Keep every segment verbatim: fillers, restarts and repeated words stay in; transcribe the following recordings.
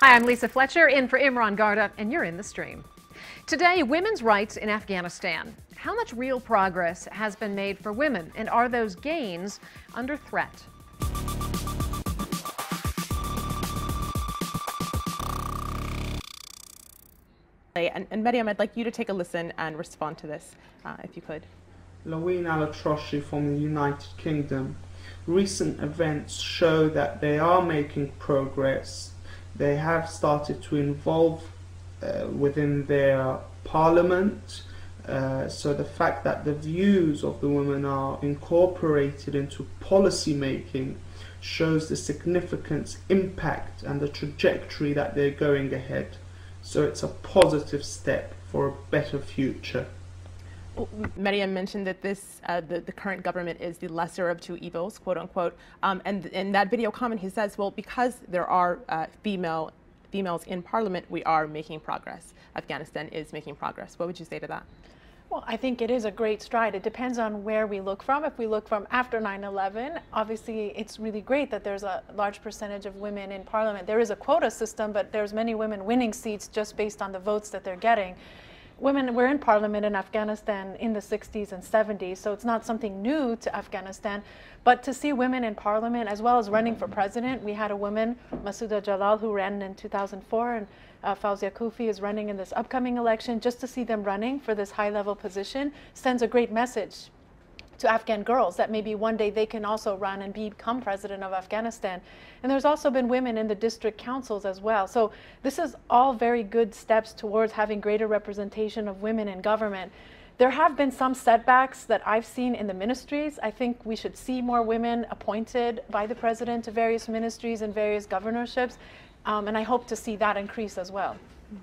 Hi, I'm Lisa Fletcher, in for Imran Garda, and you're in the stream. Today, women's rights in Afghanistan. How much real progress has been made for women, and are those gains under threat? And, and Mariam, I'd like you to take a listen and respond to this, uh, if you could. Laween Atroshi from the United Kingdom. Recent events show that they are making progress. They have started to involve uh, within their parliament. Uh, so the fact that the views of the women are incorporated into policy making shows the significant impact and the trajectory that they're going ahead. So it's a positive step for a better future. Well, Mariam mentioned that this, uh, the, the current government is the lesser of two evils, quote unquote. Um, and in that video comment, he says, well, because there are uh, female females in parliament, we are making progress. Afghanistan is making progress. What would you say to that? Well, I think it is a great stride. It depends on where we look from. If we look from after nine eleven, obviously it's really great that there's a large percentage of women in parliament. There is a quota system, but there's many women winning seats just based on the votes that they're getting. Women were in parliament in Afghanistan in the sixties and seventies, so it's not something new to Afghanistan. But to see women in parliament, as well as running for president, we had a woman, Masouda Jalal, who ran in two thousand four, and uh, Fawzia Koofi is running in this upcoming election. Just to see them running for this high-level position sends a great message to Afghan girls that maybe one day they can also run and become president of Afghanistan. And there's also been women in the district councils as well. So this is all very good steps towards having greater representation of women in government. There have been some setbacks that I've seen in the ministries. I think we should see more women appointed by the president to various ministries and various governorships. Um, and I hope to see that increase as well.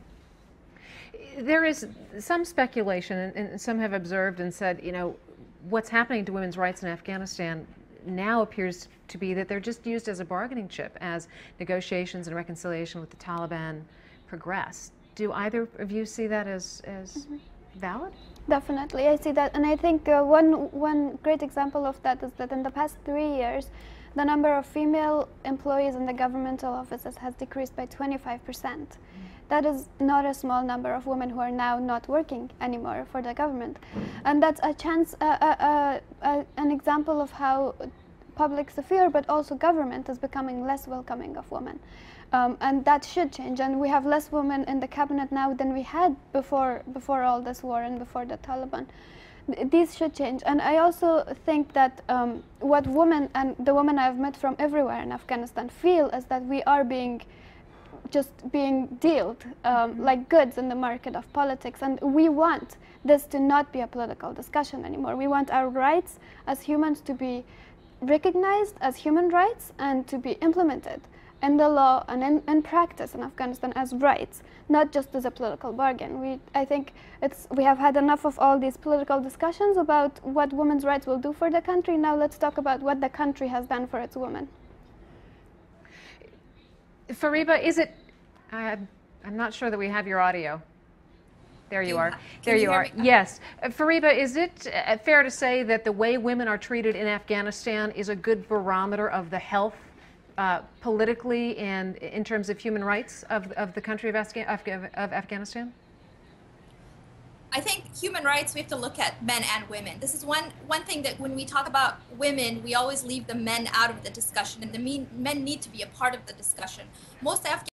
There is some speculation, and some have observed and said, you know, what's happening to women's rights in Afghanistan now appears to be that they're just used as a bargaining chip as negotiations and reconciliation with the Taliban progress. Do either of you see that as, as mm-hmm. valid? Definitely, I see that, and I think uh, one, one great example of that is that in the past three years, the number of female employees in the governmental offices has decreased by twenty-five percent. Mm-hmm. That is not a small number of women who are now not working anymore for the government. And that's a chance, uh, uh, uh, an example of how public sphere, but also government, is becoming less welcoming of women. Um, and that should change. And we have less women in the cabinet now than we had before, before all this war and before the Taliban. These should change. And I also think that um, what women, and the women I've met from everywhere in Afghanistan, feel is that we are being just being dealt um, mm-hmm. like goods in the market of politics, and we want this to not be a political discussion anymore. We want our rights as humans to be recognized as human rights and to be implemented in the law and in, in practice in Afghanistan as rights, not just as a political bargain. We, I think it's, we have had enough of all these political discussions about what women's rights will do for the country. Now let's talk about what the country has done for its women. Fariba, is it, uh, I'm not sure that we have your audio. There you are. There you are. Yes. Uh, Fariba, is it uh, fair to say that the way women are treated in Afghanistan is a good barometer of the health uh, politically and in terms of human rights of, of the country of, Afga of Afghanistan? I think human rights, we have to look at men and women. This is one, one thing that when we talk about women, we always leave the men out of the discussion, and the men need to be a part of the discussion. Most Afghan